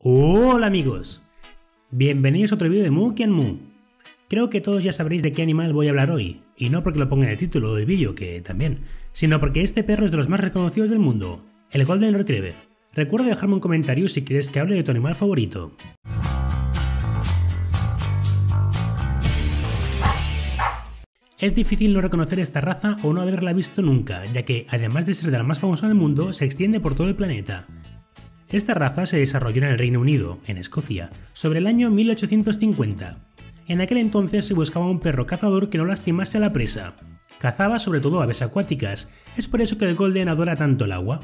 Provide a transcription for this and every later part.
Hola amigos, bienvenidos a otro vídeo de Mookie & Moo. Creo que todos ya sabréis de qué animal voy a hablar hoy, y no porque lo ponga en el título del vídeo, que también, sino porque este perro es de los más reconocidos del mundo, el Golden Retriever. Recuerda dejarme un comentario si quieres que hable de tu animal favorito. Es difícil no reconocer esta raza o no haberla visto nunca, ya que, además de ser de la más famosa del mundo, se extiende por todo el planeta. Esta raza se desarrolló en el Reino Unido, en Escocia, sobre el año 1850. En aquel entonces se buscaba un perro cazador que no lastimase a la presa. Cazaba sobre todo aves acuáticas, es por eso que el Golden adora tanto el agua.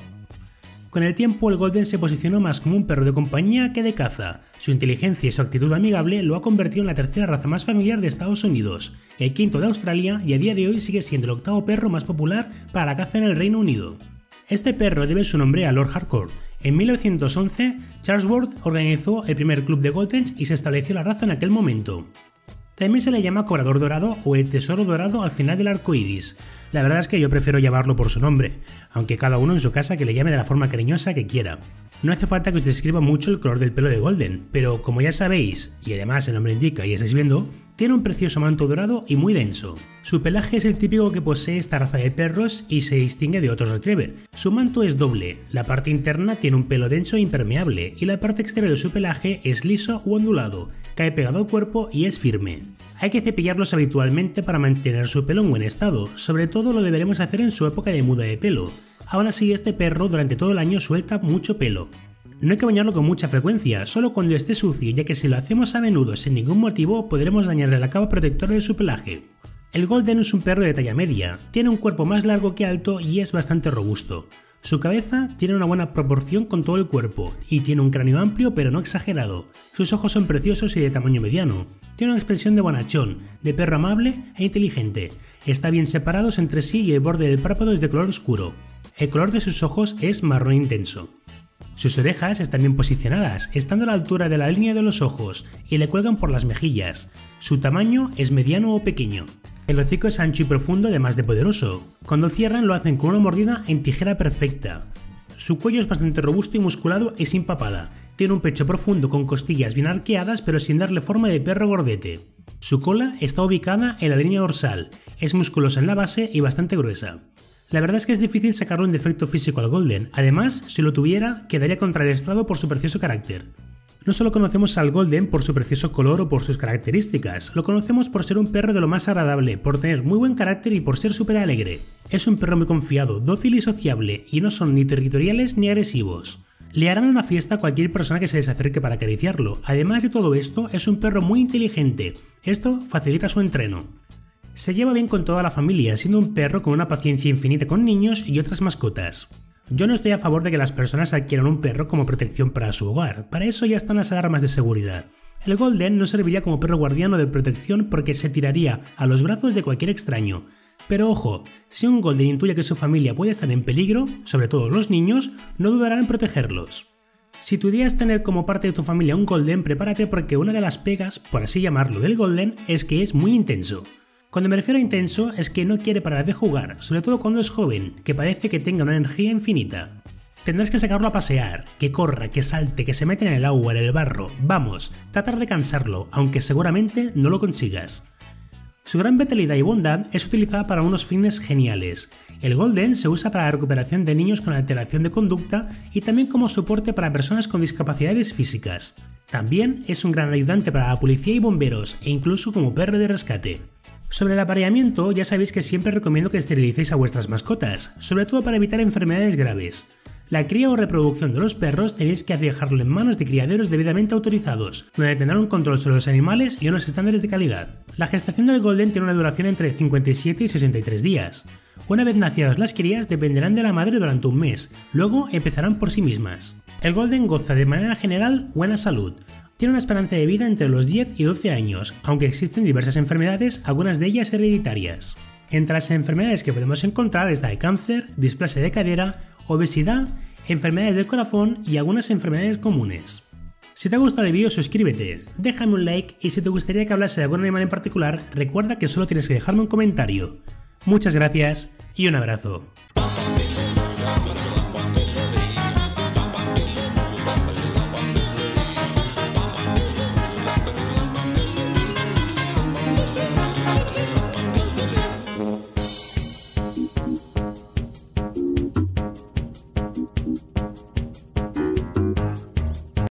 Con el tiempo el Golden se posicionó más como un perro de compañía que de caza. Su inteligencia y su actitud amigable lo ha convertido en la tercera raza más familiar de Estados Unidos, el quinto de Australia y a día de hoy sigue siendo el octavo perro más popular para la caza en el Reino Unido. Este perro debe su nombre a Lord Harcourt. En 1911, Charles Ward organizó el primer club de Goldens y se estableció la raza en aquel momento. También se le llama cobrador dorado o el tesoro dorado al final del arco iris. La verdad es que yo prefiero llamarlo por su nombre, aunque cada uno en su casa que le llame de la forma cariñosa que quiera. No hace falta que os describa mucho el color del pelo de Golden, pero como ya sabéis, y además el nombre indica y estáis viendo, tiene un precioso manto dorado y muy denso. Su pelaje es el típico que posee esta raza de perros y se distingue de otros retriever. Su manto es doble, la parte interna tiene un pelo denso e impermeable y la parte exterior de su pelaje es liso u ondulado, cae pegado al cuerpo y es firme. Hay que cepillarlos habitualmente para mantener su pelo en buen estado, sobre todo lo deberemos hacer en su época de muda de pelo. Aún así este perro durante todo el año suelta mucho pelo. No hay que bañarlo con mucha frecuencia, solo cuando esté sucio, ya que si lo hacemos a menudo sin ningún motivo podremos dañarle la capa protectora de su pelaje. El Golden es un perro de talla media, tiene un cuerpo más largo que alto y es bastante robusto. Su cabeza tiene una buena proporción con todo el cuerpo y tiene un cráneo amplio pero no exagerado. Sus ojos son preciosos y de tamaño mediano. Tiene una expresión de bonachón, de perro amable e inteligente. Está bien separados entre sí y el borde del párpado es de color oscuro. El color de sus ojos es marrón intenso. Sus orejas están bien posicionadas, estando a la altura de la línea de los ojos y le cuelgan por las mejillas. Su tamaño es mediano o pequeño. El hocico es ancho y profundo además de poderoso. Cuando cierran lo hacen con una mordida en tijera perfecta. Su cuello es bastante robusto y musculado y sin papada. Tiene un pecho profundo con costillas bien arqueadas pero sin darle forma de perro gordete. Su cola está ubicada en la línea dorsal, es musculosa en la base y bastante gruesa. La verdad es que es difícil sacarle un defecto físico al Golden, además, si lo tuviera, quedaría contrarrestado por su precioso carácter. No solo conocemos al Golden por su precioso color o por sus características, lo conocemos por ser un perro de lo más agradable, por tener muy buen carácter y por ser súper alegre. Es un perro muy confiado, dócil y sociable, y no son ni territoriales ni agresivos. Le harán una fiesta a cualquier persona que se les acerque para acariciarlo. Además de todo esto, es un perro muy inteligente. Esto facilita su entreno. Se lleva bien con toda la familia, siendo un perro con una paciencia infinita con niños y otras mascotas. Yo no estoy a favor de que las personas adquieran un perro como protección para su hogar, para eso ya están las alarmas de seguridad. El Golden no serviría como perro guardián o de protección porque se tiraría a los brazos de cualquier extraño. Pero ojo, si un Golden intuye que su familia puede estar en peligro, sobre todo los niños, no dudará en protegerlos. Si tu idea es tener como parte de tu familia un Golden, prepárate porque una de las pegas, por así llamarlo, del Golden es que es muy intenso. Cuando me refiero a intenso es que no quiere parar de jugar, sobre todo cuando es joven, que parece que tenga una energía infinita. Tendrás que sacarlo a pasear, que corra, que salte, que se meta en el agua, en el barro, vamos, tratar de cansarlo, aunque seguramente no lo consigas. Su gran vitalidad y bondad es utilizada para unos fines geniales. El Golden se usa para la recuperación de niños con alteración de conducta y también como soporte para personas con discapacidades físicas. También es un gran ayudante para la policía y bomberos e incluso como perro de rescate. Sobre el apareamiento, ya sabéis que siempre recomiendo que esterilicéis a vuestras mascotas, sobre todo para evitar enfermedades graves. La cría o reproducción de los perros tenéis que dejarlo en manos de criaderos debidamente autorizados, donde tendrán un control sobre los animales y unos estándares de calidad. La gestación del Golden tiene una duración entre 57 y 63 días. Una vez nacidas las crías dependerán de la madre durante un mes, luego empezarán por sí mismas. El Golden goza de manera general buena salud. Tiene una esperanza de vida entre los 10 y 12 años, aunque existen diversas enfermedades, algunas de ellas hereditarias. Entre las enfermedades que podemos encontrar está el cáncer, displasia de cadera, obesidad, enfermedades del corazón y algunas enfermedades comunes. Si te ha gustado el vídeo suscríbete, déjame un like y si te gustaría que hablase de algún animal en particular, recuerda que solo tienes que dejarme un comentario. Muchas gracias y un abrazo.